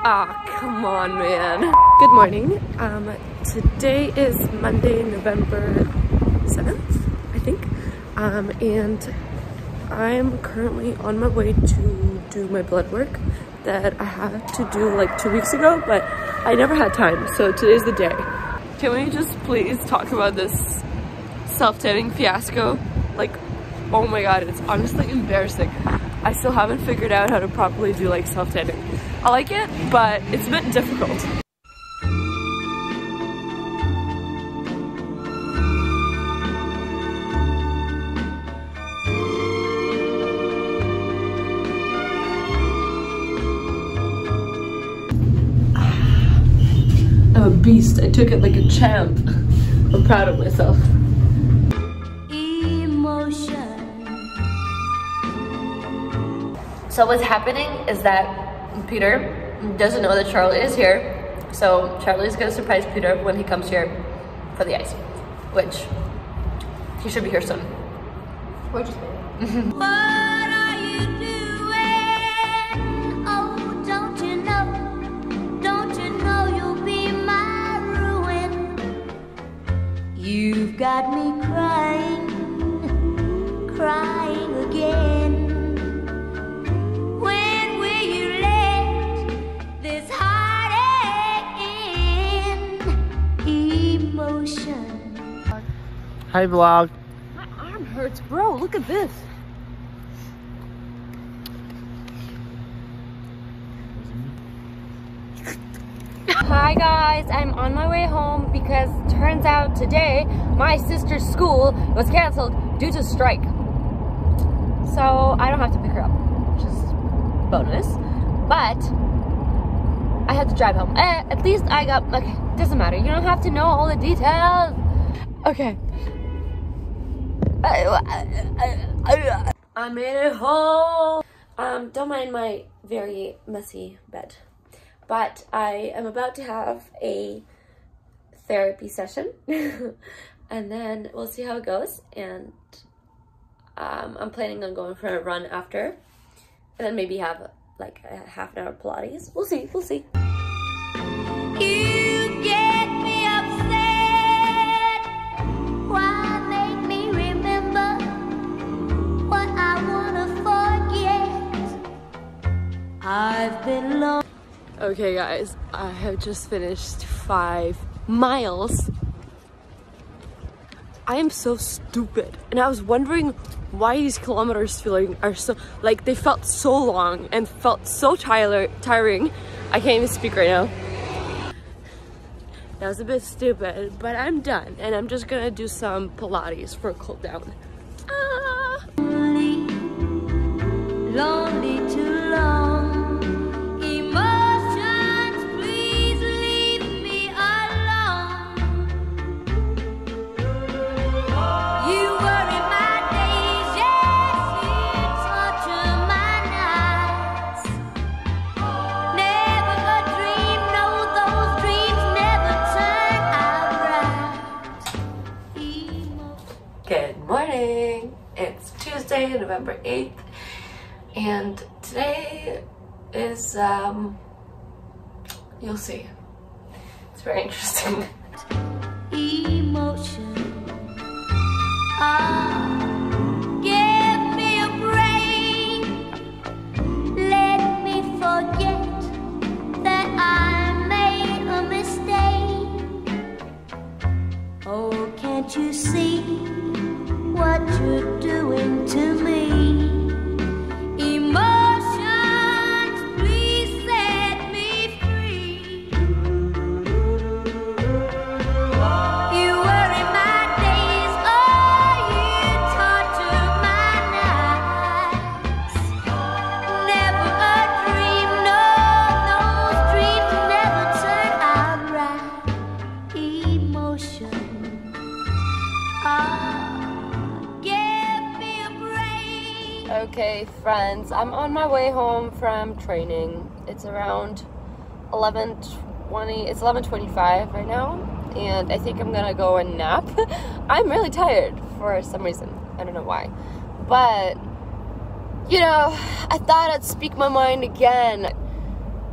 Ah, come on, man. Good morning. Today is Monday, November 7th, I think. And I'm currently on my way to do my blood work that I had to do like 2 weeks ago, but I never had time, so today's the day. Can we just please talk about this self-tanning fiasco? Like, oh my god, it's honestly embarrassing. I still haven't figured out how to properly do like self-tanning. I like it, but it's a bit difficult. I'm a beast. I took it like a champ. I'm proud of myself. So what's happening is that Peter doesn't know that Charlie is here. So Charlie's gonna surprise Peter when he comes here for the ice, which he should be here soon. We're just waiting. What are you doing? Oh, don't you know you'll be my ruin? You've got me crying again. Hi vlog. My arm hurts, bro. Look at this. Hi guys, I'm on my way home because turns out today my sister's school was canceled due to strike. So I don't have to pick her up, which is bonus. But I had to drive home. At least I got, okay, doesn't matter. You don't have to know all the details. Okay. I made it home. Don't mind my very messy bed, but I am about to have a therapy session and then we'll see how it goes. And I'm planning on going for a run after, and then maybe have like a half an hour Pilates. We'll see. You get me upset. Why make me remember what I wanna forget? I've been long. Okay guys, I have just finished 5 miles. I am so stupid, and I was wondering why these kilometers are so, like, they felt so long and felt so tiring. I can't even speak right now. That was a bit stupid, but I'm done, and I'm just gonna do some Pilates for a cool down. Lonely too long. Emotions, please leave me alone. You worry my days, yes, you torture my nights. Never a dream, no, those dreams never turn out right. Good morning. It's Tuesday, November 8th. And today is, you'll see. It's very interesting. Emotion. Give me a break. Let me forget that I made a mistake. Oh, can't you see what you're doing to me? Okay, friends, I'm on my way home from training. It's around 11:20. It's 11:25 right now, and I think I'm gonna go and nap. I'm really tired for some reason. I don't know why, but you know, I thought I'd speak my mind again.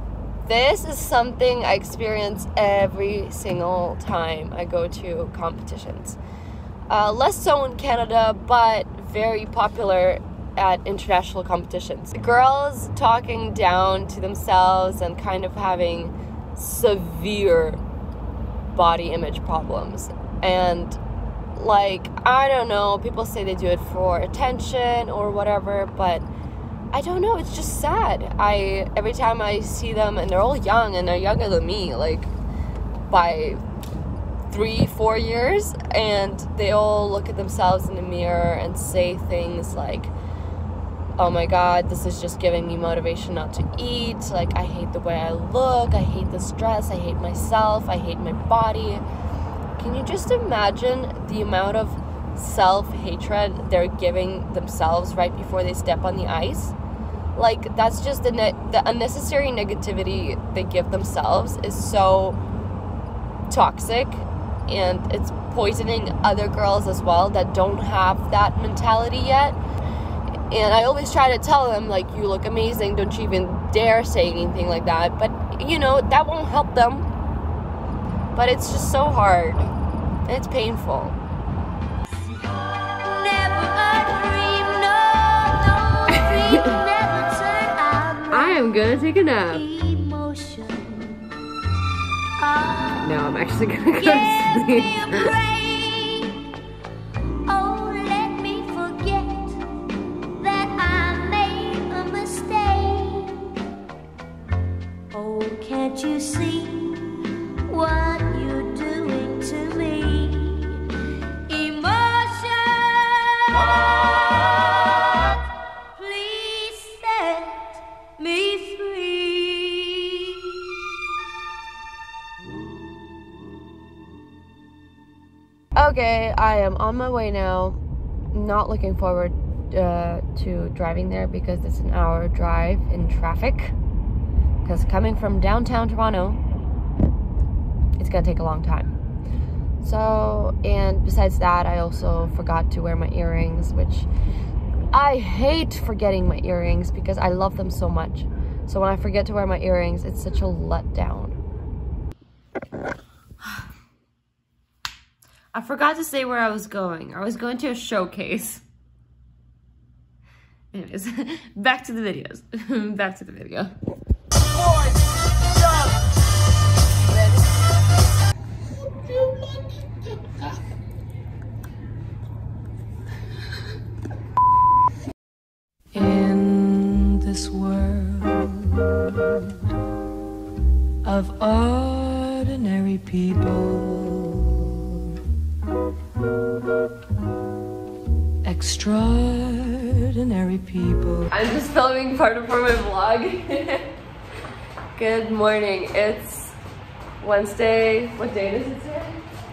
this is something I experience every single time I go to competitions. Less so in Canada, but very popular at international competitions. Girls talking down to themselves and kind of having severe body image problems. And like, I don't know, people say they do it for attention or whatever, but I don't know, it's just sad. Every time I see them, and they're all young, and they're younger than me, like by 3-4 years, and they all look at themselves in the mirror and say things like, oh my god, this is just giving me motivation not to eat, like I hate the way I look, I hate this dress, I hate myself, I hate my body. Can you just imagine the amount of self-hatred they're giving themselves right before they step on the ice? Like, that's just the unnecessary negativity they give themselves is so toxic, and it's poisoning other girls as well that don't have that mentality yet. And I always try to tell them, like, you look amazing, don't you even dare say anything like that. But, you know, that won't help them. But it's just so hard. And it's painful. I am gonna take a nap. No, I'm actually gonna go to sleep. Can't you see what you're doing to me? Emotion, please set me free. Okay, I am on my way now. Not looking forward to driving there because it's an hour drive in traffic. Because coming from downtown Toronto, it's gonna take a long time. So, and besides that, I also forgot to wear my earrings, which I hate forgetting my earrings because I love them so much. So when I forget to wear my earrings, it's such a letdown. I forgot to say where I was going. I was going to a showcase. Anyways, back to the videos. Back to the video. In this world of ordinary people, extraordinary people. I'm just filming part of for my vlog. Good morning. It's Wednesday. What date is it today?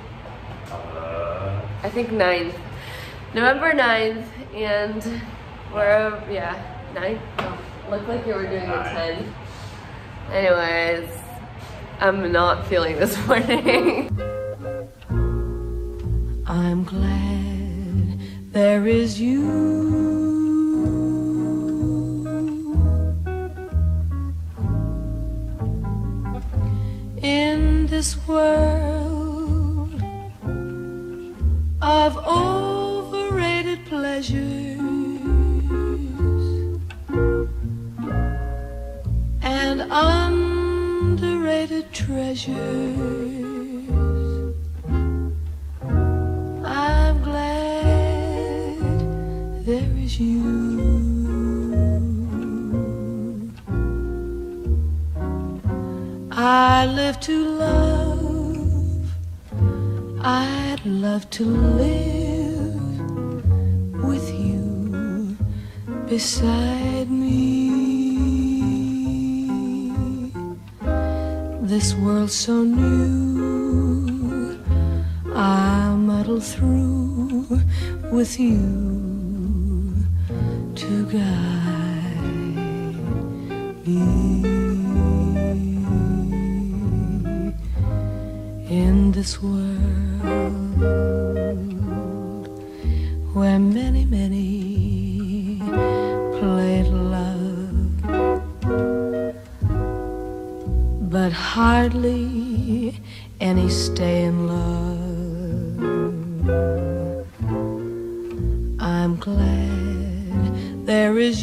I think 9th. November 9th, and we're, yeah, 9th? No, looked like you were doing a 10. Anyways, I'm not feeling this morning. I'm glad there is you. In this world of overrated pleasures and underrated treasures, I'm glad there is you. I live to love, I'd love to live with you beside me. This world's so new, I'll muddle through with you to guide me. In this world where many, many played love, but hardly any stay in love. I'm glad there is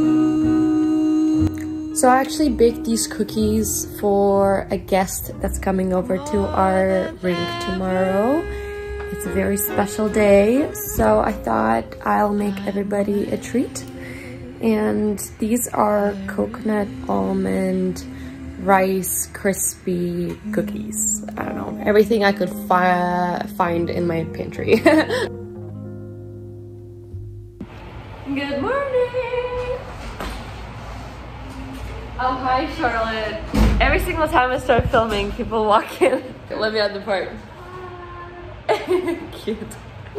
you. So I actually baked these cookies for a guest that's coming over to our rink tomorrow. It's a very special day, so I thought I'll make everybody a treat. And these are coconut almond rice crispy cookies. I don't know, everything I could find in my pantry. Good morning! Oh, hi Charlotte. Every single time I start filming, people walk in. Let me out the part. Cute.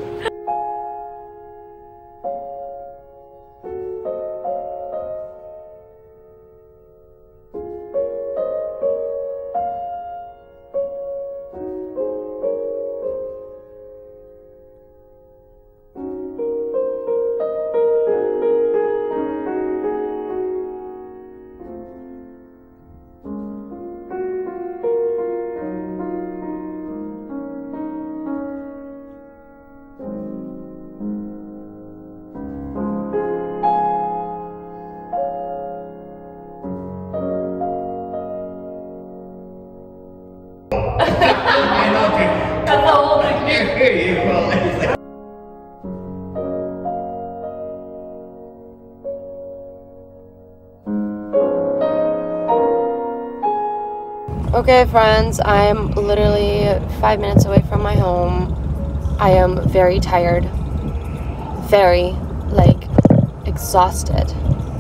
That's the whole thing. Okay friends, I'm literally 5 minutes away from my home. I am very tired, very like exhausted,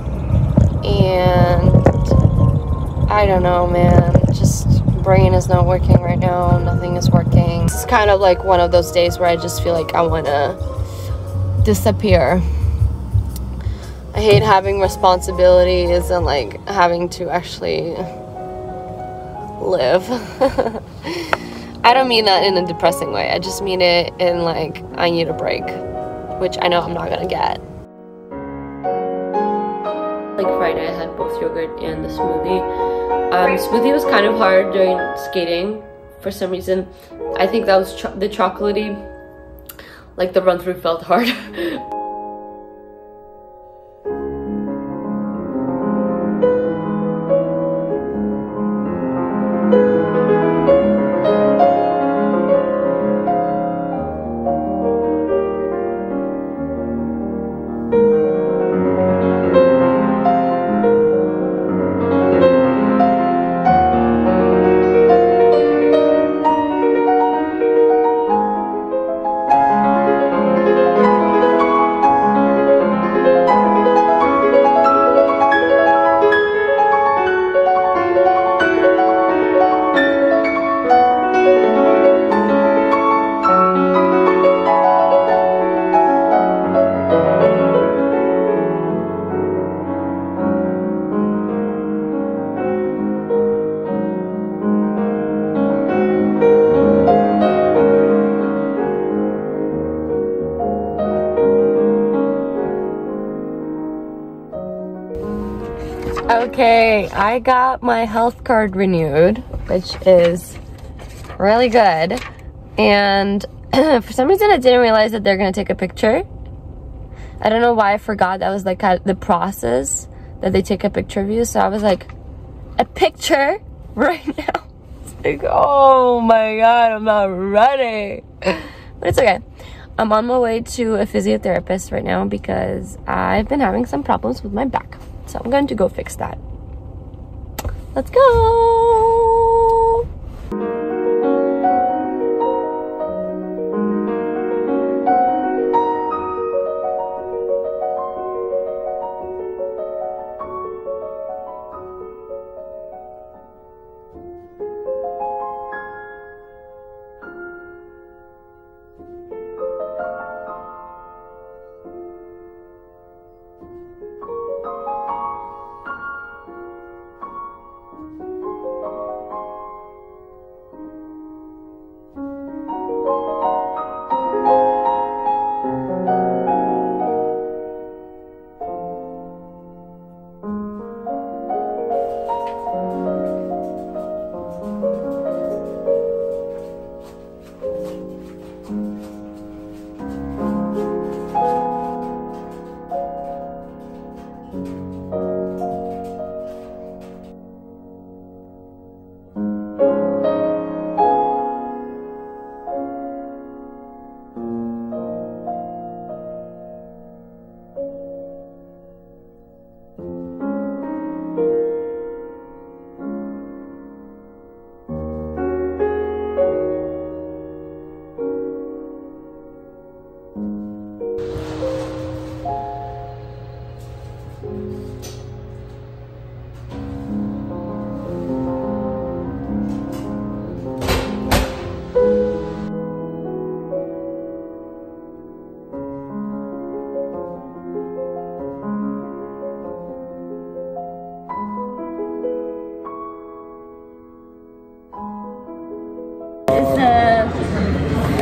and I don't know man, just brain is not working right now, nothing is working. It's kind of like one of those days where I just feel like I want to disappear. I hate having responsibilities and like having to actually live. I don't mean that in a depressing way, I just mean it in like I need a break, which I know I'm not gonna get. Like Friday I had both yogurt and the smoothie. Smoothie was kind of hard during skating for some reason. I think that was the chocolatey, like the run through felt hard. Okay, I got my health card renewed, which is really good. And for some reason I didn't realize that they're gonna take a picture. I don't know why I forgot that was like the process that they take a picture of you. So I was like, a picture right now? It's like, oh my god, I'm not ready. But it's okay. I'm on my way to a physiotherapist right now because I've been having some problems with my back. So I'm going to go fix that. Let's go!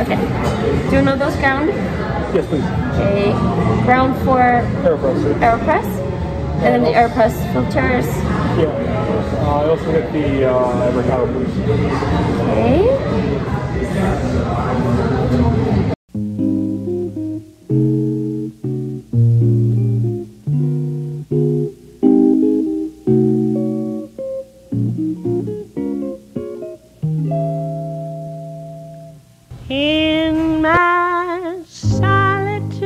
Okay. Do you know those ground? Yes, please. Okay. Ground for AeroPress. AeroPress. And then the AeroPress filters. Yeah. I also get the avocado, please. Okay. In my solitude,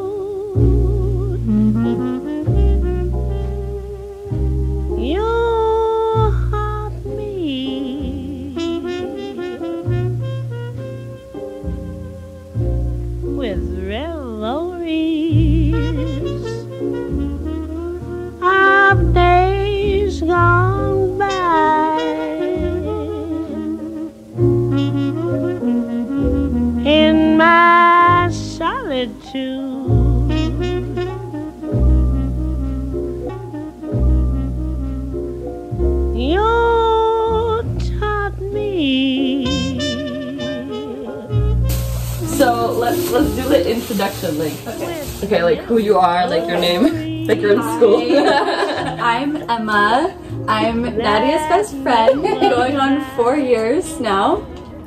you haunt me with revelries of days gone by. In my solitude, you taught me. So let's do the introduction, like okay, like who you are, like your name, like you're in school. I'm Emma. I'm Nadia's best friend, going on 4 years now.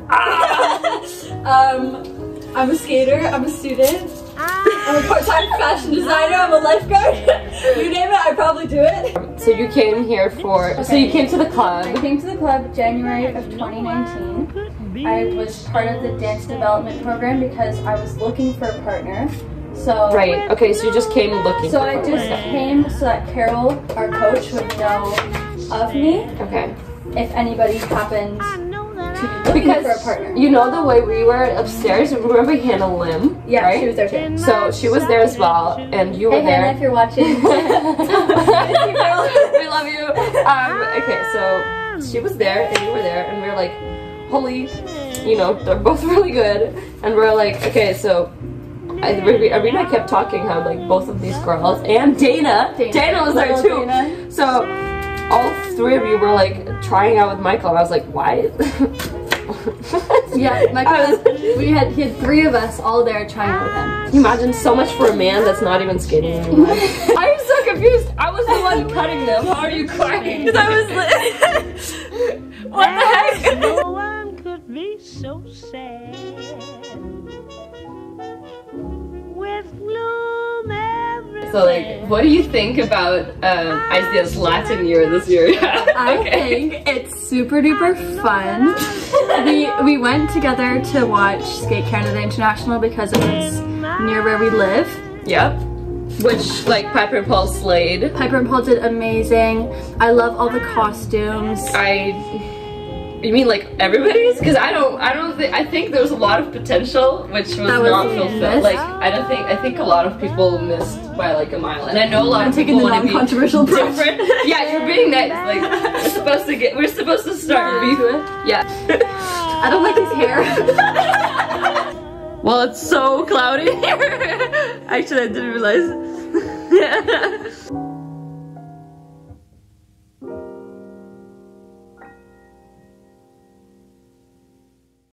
I'm a skater, I'm a student, I'm a part-time fashion designer, I'm a lifeguard. You name it, I probably do it. So you came here for, so you came to the I club. came to the club January of 2019. I was part of the dance development program because I was looking for a partner. So Right, okay, so you just came looking So for I a just partner. came so that Carol, our coach, would know of me Okay. if anybody happened to be looking for a partner. You know the way we were upstairs, remember Hannah Lim? Yeah, right? she was there too. So she was there as well, and you were Hey there. Hannah, if you're watching. We love you. Okay, so she was there and you were there, and we were like, holy, you know, they're both really good. And we're like, okay, so Arena kept talking how like both of these girls and Dana was there too. Dana. So all three of you were like trying out with Michael, and I was like, why? Yeah, he had 3 of us all there trying out with him. Can you imagine so much for a man that's not even skating anymore? I'm so confused. I was the one cutting them. How are you crying? Because I was like, what the heck? No one could be so sad with gloom everywhere. So like, what do you think about ICS Latin year this year? I think it's super duper fun. we went together to watch Skate Canada International because it was near where we live. Yep. Which like Piper and Paul slayed. Piper and Paul did amazing. I love all the costumes. You mean like everybody's? Because I think there was a lot of potential which was not fulfilled. missed. Like I think a lot of people missed by like a mile, and I know a lot of taking people the want to be non-controversial approach. different. Yeah, you're being nice. Like we're supposed to start beef. Yeah. I don't like his hair. Well, it's so cloudy here. Actually, I didn't realize.